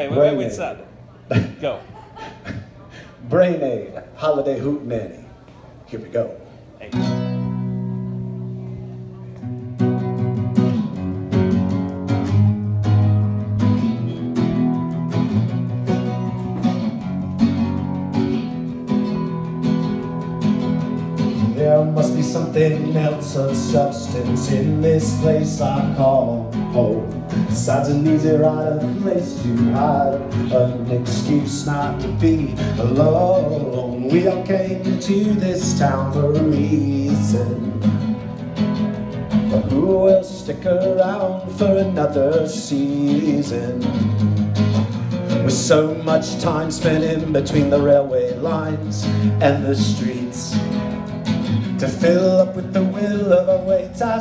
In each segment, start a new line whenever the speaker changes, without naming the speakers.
Wait, wait, stop. Go.
Brain Aid, Holiday Hootenanny. Here we go.
Hey.
There must be something else of substance in this place I call home. Besides an easy ride, a place to hide, an excuse not to be alone. We all came to this town for a reason, but who will stick around for another season? With so much time spent in between the railway lines and the streets, to fill up with the will of a weight I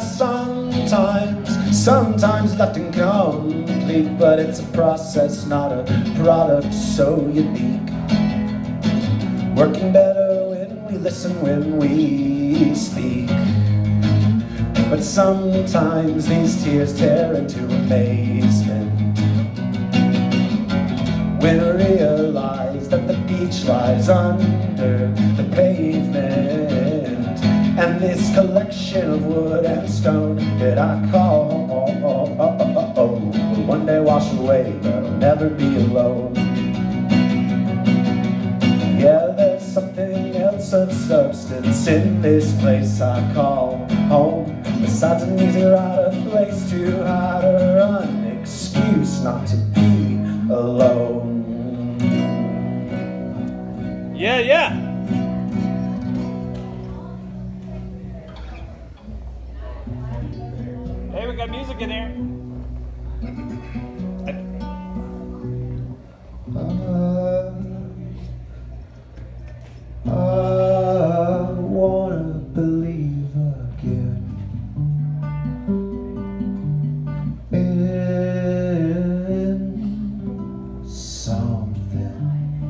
sometimes left incomplete. But it's a process, not a product so unique. Working better when we listen, when we speak. But sometimes these tears tear into amazement when I realize that the beach lies under the pavement, and this collection of wood and stone that I call will one day wash away, but I'll never be alone. Yeah, there's something else of substance in this place I call home. Besides an easy ride, a place to hide, or an excuse not to be alone.
Yeah, yeah. Hey, we got music in there.
I wanna believe again in something.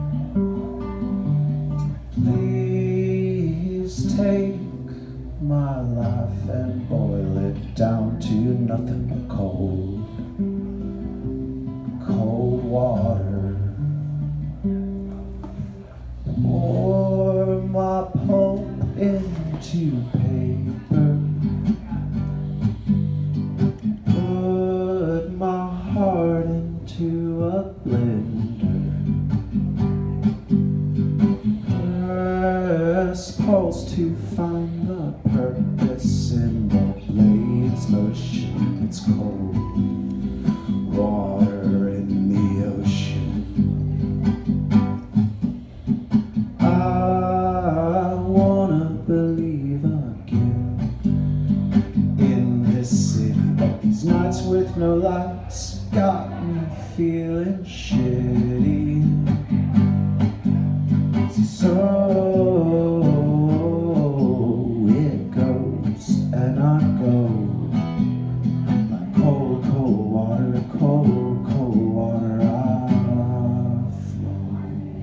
Please take my life and boil it down to nothing but cold, cold water. Pour my pulp into paper, put my heart into a blender, press pulse to find the purpose in the blade's motion. It's cold water in the ocean. I wanna believe again in this city, but these nights with no lights got me feeling shitty. So it goes, and I go like cold, cold water, cold, cold water. I flow.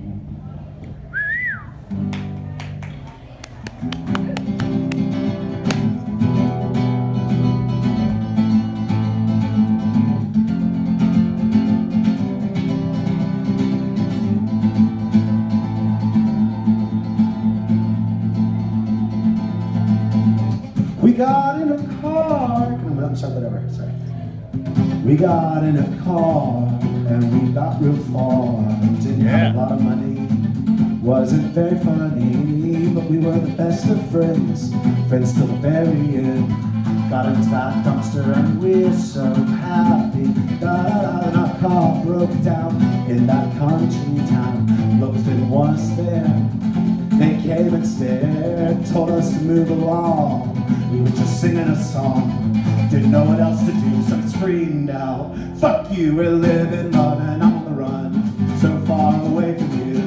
We got in a car. I'm sorry, whatever. Sorry. We got in a car and we got real far. Didn't have a lot of money. Wasn't very funny, but we were the best of friends. Friends till the very end. Got into that dumpster and we're so happy. And our car broke down in that country town. Locals didn't want us there. They came and stared, told us to move along. We were just singing a song, didn't know what else to do, so we screamed out, fuck you, we're living, loving, I'm on the run, so far away from you.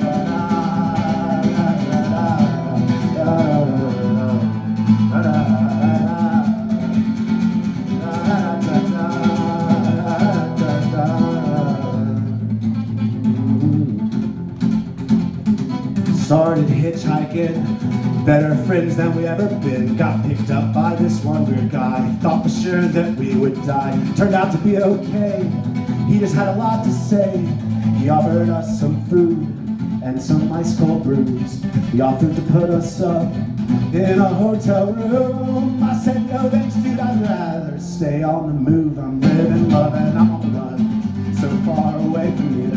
Started hitchhiking, better friends than we ever been. Got picked up by this one weird guy. Thought for sure that we would die. Turned out to be okay. He just had a lot to say. He offered us some food and some ice cold brews. He offered to put us up in a hotel room. I said, no thanks dude, I'd rather stay on the move. I'm living, loving, I'm on the run, so far away from you.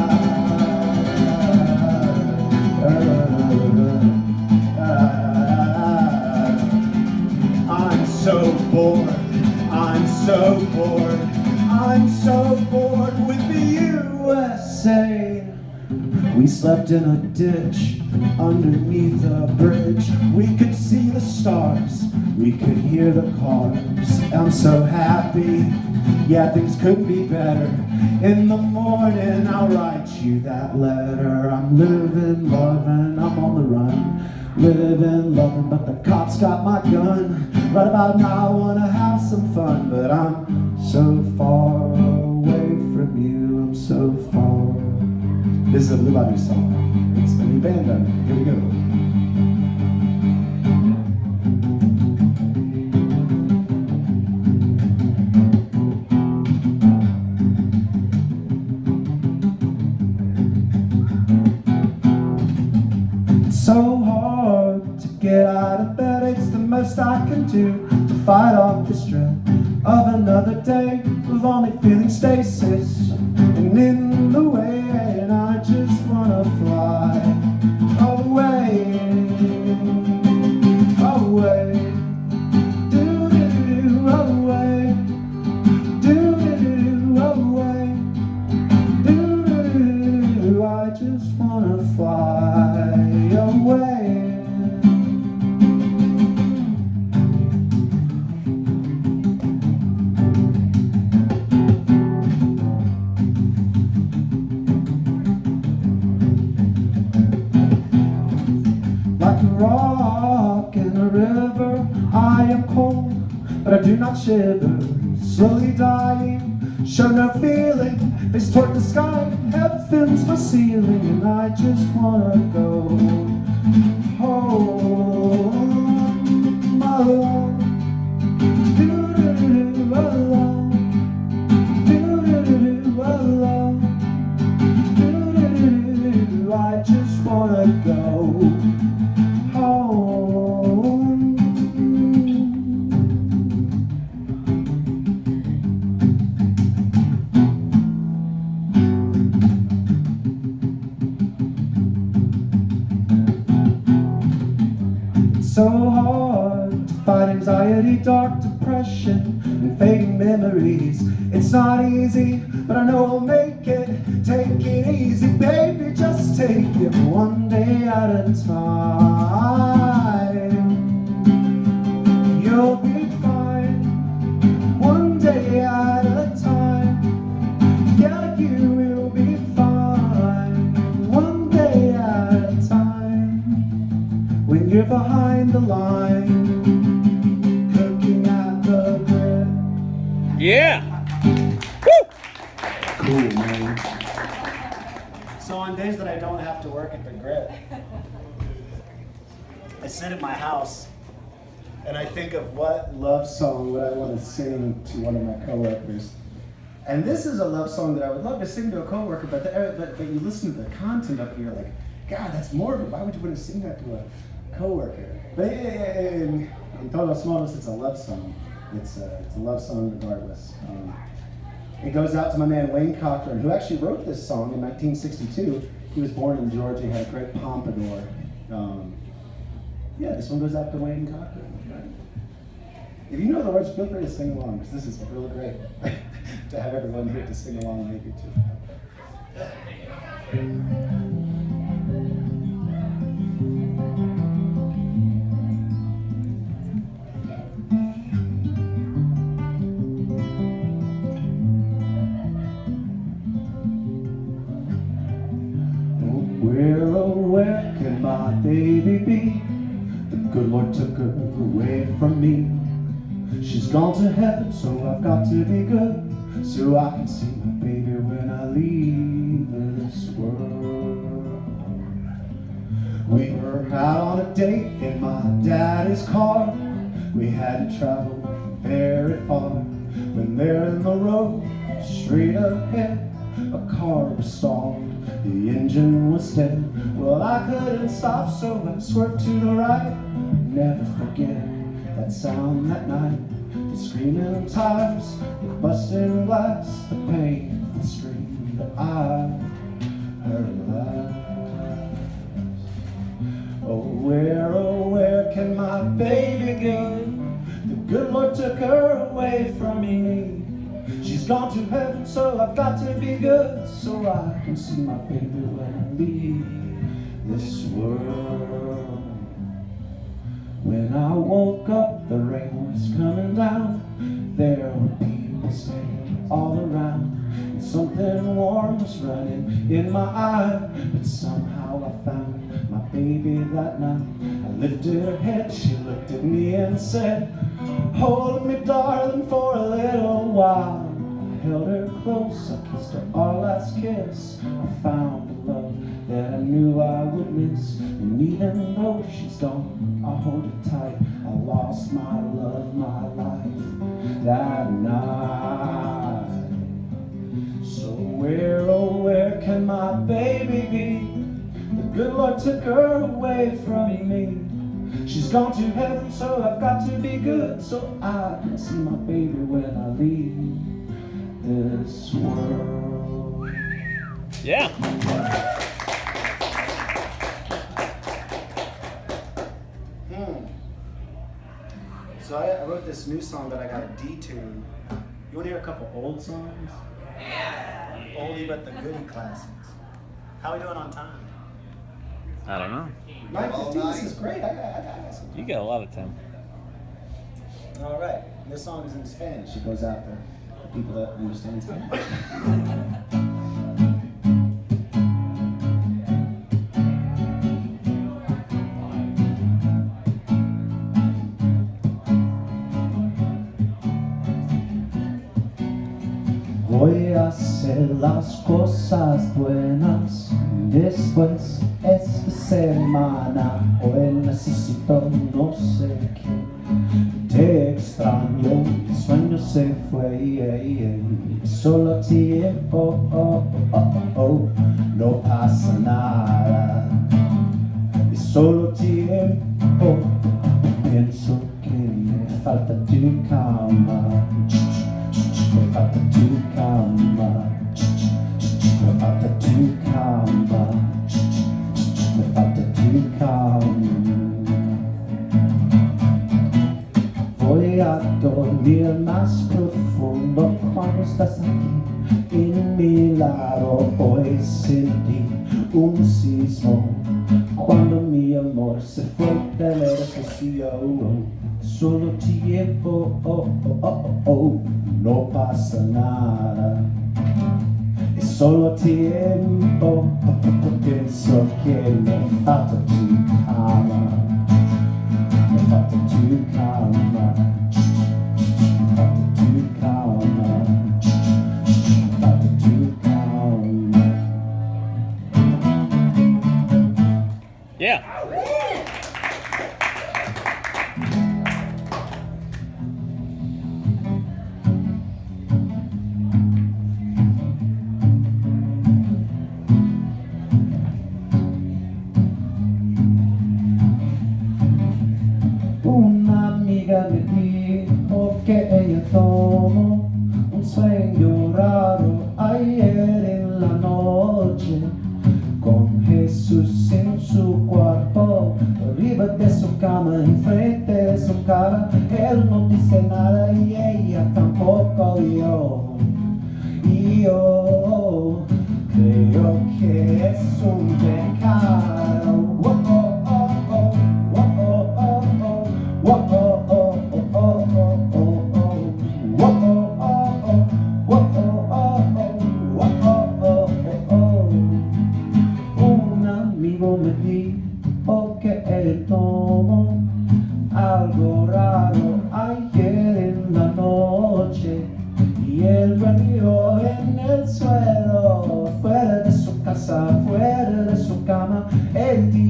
I'm so bored, I'm so bored, I'm so bored with the USA. We slept in a ditch underneath a bridge. We could see the stars, we could hear the cars. I'm so happy, yeah, things couldn't be better. In the morning I'll write you that letter. I'm living, loving, I'm on the run. Living, loving, but the cops got my gun. Right about now I wanna have some fun, but I'm so far away from you, I'm so far. This is a Blue Bayou song. It's a new band done. Here we go. It's so hard to get out of bed. It's the most I can do to fight off the stress of another day of only feeling stasis and in the way. And I just wanna fly away, away, do-do-do, away, do-do-do, away, do-do-do, I just wanna fly away. Like a rock in a river, I am cold, but I do not shiver. Slowly dying, show no feeling, face toward the sky, heaven's my ceiling, and I just wanna go home alone. Do-do-do, alone. Do-do-do, alone. Do-do-do, I just wanna go home. It's so hard to fight anxiety, dark depression, and fading memories. It's not easy, but I know I'll make it. Take it easy, baby, just take it one day at a time. You'll be fine, one day at a time. Yeah, you will be fine, one day at a time. When you're behind the line, cooking at the grill.
Yeah. Woo!
Cool, man. So on days that I don't have to work at the Grit, I sit at my house and I think of what love song would I want to sing to one of my coworkers. And this is a love song that I would love to sing to a coworker, but you listen to the content of it, you're like, God, that's morbid. Why would you want to sing that to a coworker? But in total smallness, it's a love song. It's a love song regardless. It goes out to my man Wayne Cochran, who actually wrote this song in 1962. He was born in Georgia, he had a great pompadour. Yeah, this one goes out to Wayne Cochran. Right? If you know the words, feel free to sing along, because this is really great to have everyone here to sing along maybe too. Where, oh, where can my baby be? The good Lord took her away from me. She's gone to heaven, so I've got to be good, so I can see my baby when I leave this world. We were out on a date in my daddy's car. We had to travel very far. When there in the road, straight ahead, a car car was stalled, the engine was dead. Well, I couldn't stop, so I swerved to the right. Never forget that sound that night, the screaming tires, the busting glass, the pain, the scream that I heard last. Oh, where can my baby go? The good Lord took her away from me. She's gone to heaven, so I've got to be good, so I can see my baby when I leave this world. When I woke up, the rain was coming down. There were people standing all around, and something warm was running in my eye. But somehow I found my baby that night. I lifted her head, she looked at me and said, "Hold me, darling, for a little while." I held her close, I kissed her our last kiss. I found a love that I knew I would miss, and even though she's gone, I hold her tight. I lost my love, my life that night. So where, oh where can my baby be? The good Lord took her away from me. She's gone to heaven, so I've got to be good, so I can see my baby when I leave this world.
Yeah.
So I wrote this new song that I got a detune. You want to hear a couple old songs? Yeah. Oldie but the goodie classics. How are we doing on time?
I don't know.
9:15, this is great. I got some.
You got a lot of time.
All right. This song is in Spanish. It goes out to the people that understand Spanish. Voy a hacer las cosas buenas después esta semana. Hoy necesito no sé qué. Te extraño, mi sueño se fue. Solo tiempo, no pasa nada. Es solo tiempo. Pienso que me falta tu cama. Me falta tu cama, me falta tu cama, me falta tu cama. Voy a dormir más profundo cuando estás aquí en mi lado. Hoy sentí un sismo cuando mi amor se fue del edificio. Solo tiempo, no pasa nada. Es solo tiempo, pienso que me falta tu cama. Me falta tu cama. Me falta tu cama. Me falta tu cama.
Yeah.
Una amiga me dijo que ella tomó un sueño raro ayer en la noche, con Jesús en su cuerpo, arriba de su cama, enfrente de su cara. Él no dice nada y ella tampoco. Y yo creo que es un pecado. Un amigo me dijo que él tomó algo raro ayer en la noche y él durmió en el suelo, fuera de su casa, fuera de su cama. Él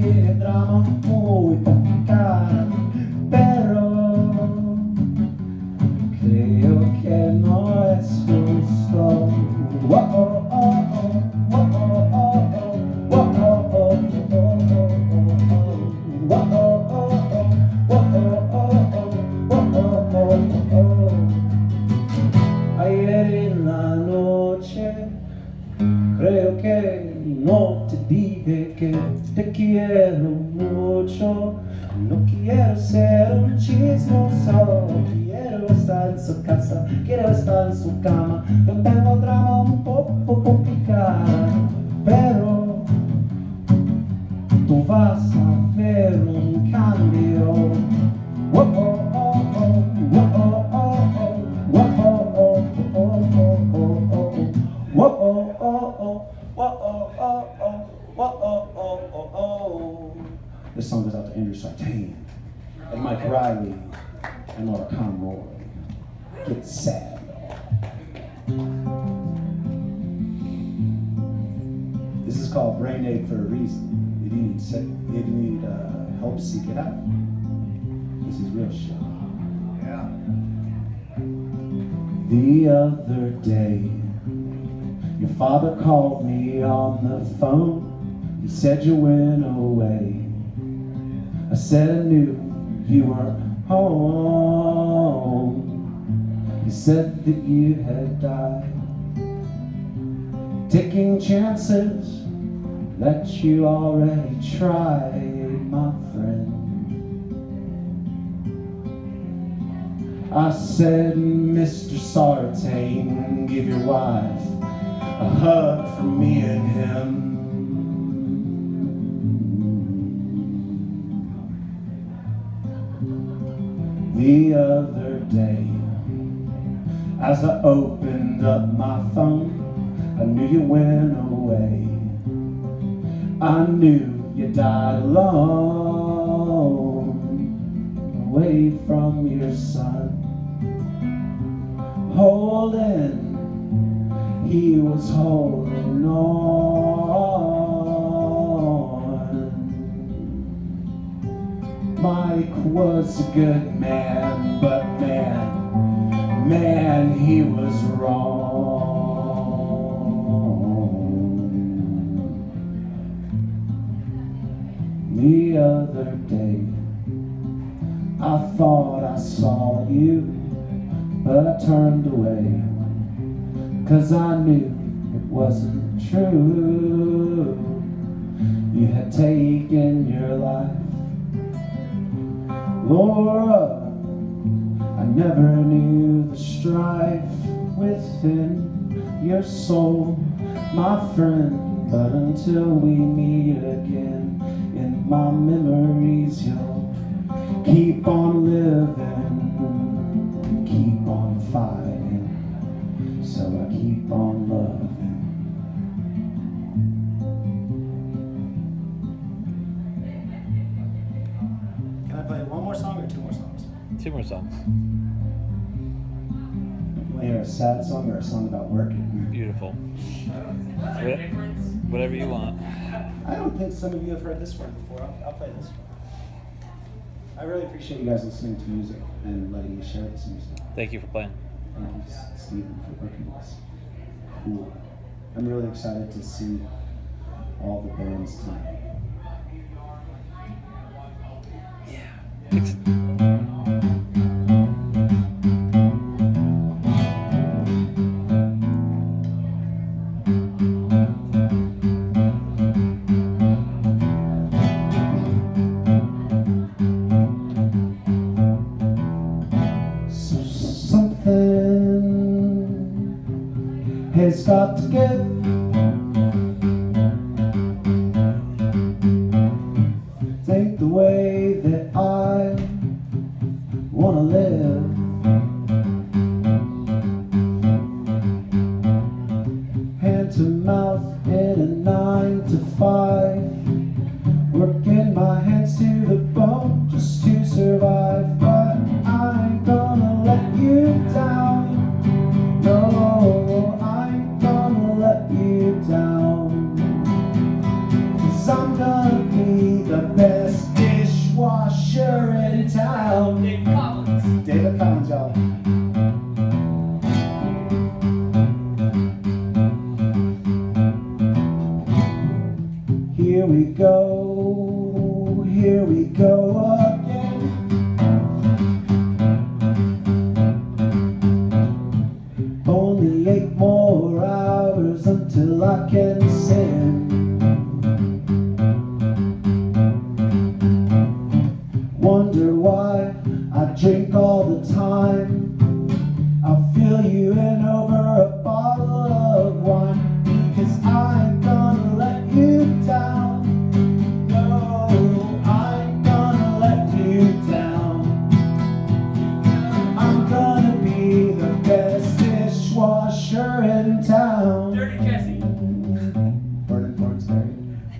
creo que no te dije que te quiero mucho. No quiero ser un chismoso, quiero estar en su casa, quiero estar en su cama. Yo tengo trama un poco complicada, pero tú vas a ver un cambio. Oh, oh, oh, oh, oh, oh, oh, oh, oh, oh, oh, oh. This song goes out to Andrew Sartain and Mike Riley and Laura Conroy. Get sad. This is called Brain Aid for a reason. If you need help, seek it out. This is real shit. Yeah. The other day, your father called me on the phone. He said you went away. I said I knew you were home. He said that you had died, taking chances that you already tried, my friend. I said, Mr. Sartain, give your wife a hug from me and him. The other day, as I opened up my phone, I knew you went away. I knew you died alone, away from your son. He was holding on. Mike was a good man, but man, he was wrong. The other day, I thought I saw you, but I turned away, 'cause I knew it wasn't true. You had taken your life. Laura, I never knew the strife within your soul, my friend. But until we meet again, in my memories you'll keep on living, keep on fighting, so I keep on loving. Can I play one more song or two more songs?
2 more songs.
You want to hear a sad song or a song about working?
Beautiful. Whatever you want.
I don't think some of you have heard this one before. I'll play this one. I really appreciate you guys listening to music and letting me share this music.
Thank you for playing.
Thank you, Stephen, for working with us. Cool. I'm really excited to see all the bands tonight. Has got to give. It ain't the way that I wanna live. Hand to mouth in a 9 to 5, working my hands to the bone just to survive. But I ain't gonna let you down. No, I'm gonna let you down, 'cause I'm gonna be the best dishwasher in town. David Collins. David Collins, y'all. Here we go again. Only 8 more hours until I can sin. Wonder why I drink all the time. I'll fill you in over a bottle of wine, because I ain't gonna let you down. No, I ain't gonna let you down. I'm gonna be the best dishwasher in town.
Dirty Jesse.
Vernon Thornsberry.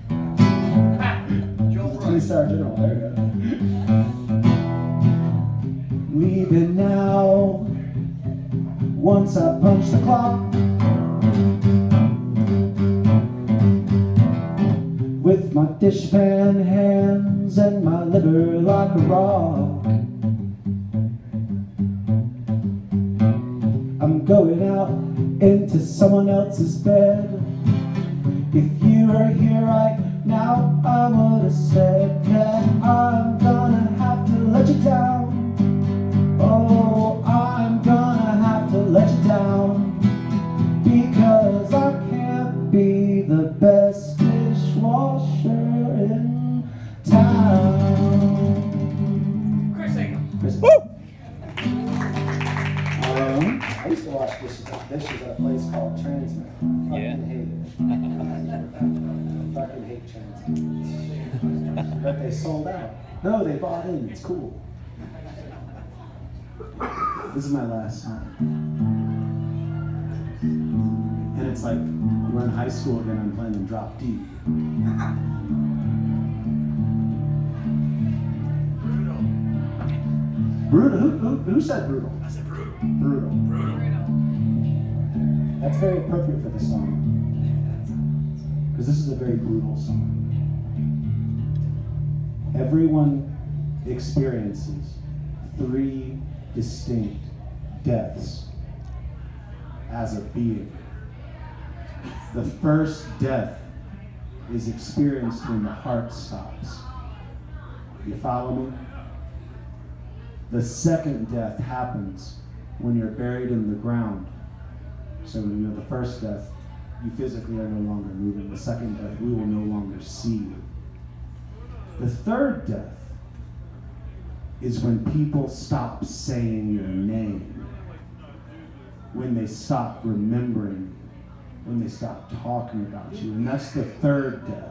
Joel
He's a
Brooks.
three-star general. There you go. Leaving now. Once I punch the clock, with my dishpan hands and my liver like a rock. I'm going out into someone else's bed. If you were here right now, I would have said that I'm gonna have to let you down. Oh, I'm gonna have to let you down, because I can't be the best dishwasher in town.
Chris Ingham.
I used to wash dishes at a place called Transmit.
Yeah.
Fucking hate Transmit. But they sold out. No, they bought in. It's cool. This is my last song. And it's like we're in high school again. I'm playing in Drop D. Brutal. Who said brutal?
I said brutal.
Brutal.
Brutal.
That's very appropriate for the song, because this is a very brutal song. Everyone experiences 3 distinct deaths as a being. The first death is experienced when the heart stops. You follow me? The second death happens when you're buried in the ground. So, the first death, you physically are no longer moving. The second death, we will no longer see you. The third death is when people stop saying your name, when they stop remembering, when they stop talking about you. And that's the third death.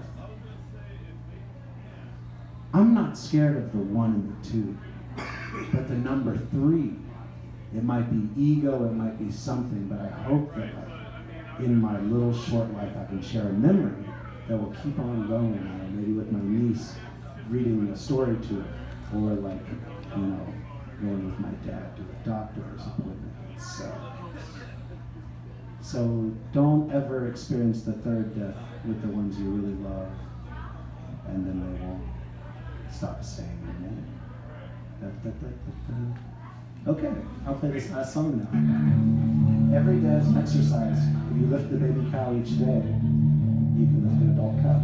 I'm not scared of the 1 and the 2, but the number 3, it might be ego, it might be something, but I hope that in my little short life I can share a memory that will keep on going, maybe with my niece, reading a story to her, or going with my dad to a doctor's appointment. So don't ever experience the third death with the ones you really love, and then they won't stop saying your name. Okay, I'll play this last song now. Every day is an exercise. If you lift the baby cow each day, you can lift an adult cow.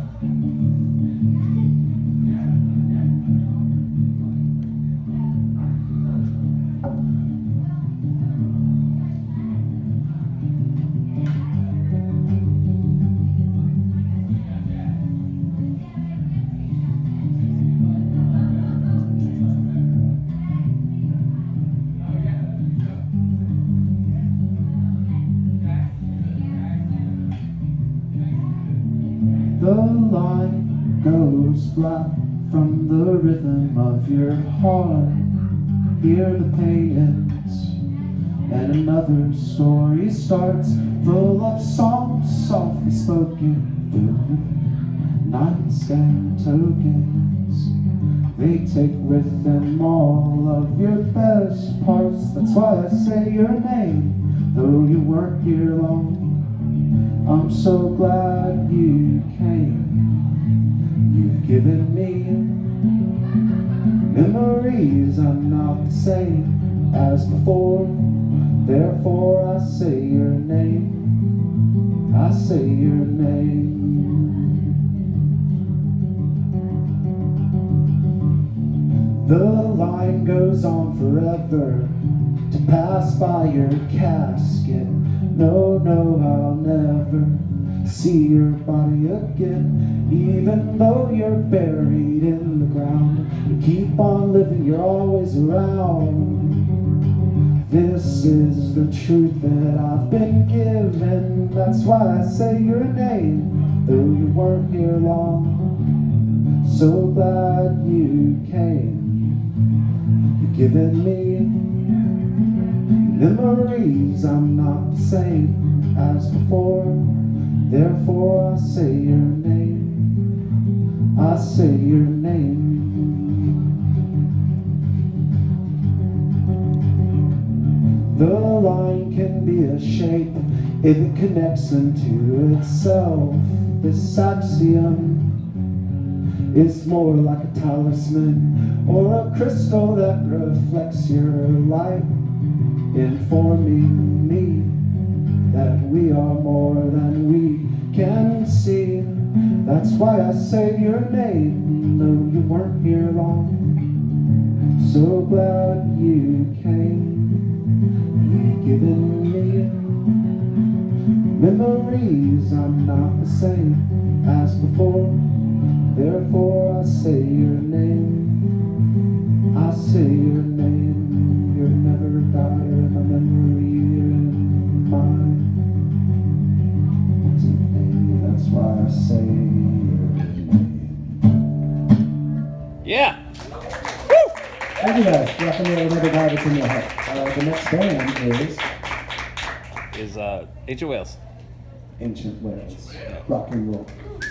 The line goes flat from the rhythm of your heart. Here the pain ends, and another story starts, full of songs softly spoken, filled with night-scan tokens. They take with them all of your best parts. That's why I say your name, though you weren't here long. I'm so glad you came. You've given me memories. I'm not the same as before. Therefore I say your name. I say your name. The line goes on forever to pass by your casket. No, no, I'll never see your body again. Even though you're buried in the ground, you keep on living, you're always around. This is the truth that I've been given. That's why I say your name, though you weren't here long. So glad you came. You've given me memories. I'm not the same as before. Therefore I say your name. I say your name. The line can be a shape if it connects into itself. This axiom is more like a talisman or a crystal that reflects your light, informing me that we are more than we can see. That's why I say your name, though you weren't here long. So glad you came. You've given me memories. I'm not the same as before. Therefore I say your name. I say your name. You're never die in my memory, you're in mine. Today, that's why I say your name.
Yeah.
Thank you guys. Definitely another guy that's in your head. The next band
Is Ancient Wales.
Ancient Wales. Rock and roll.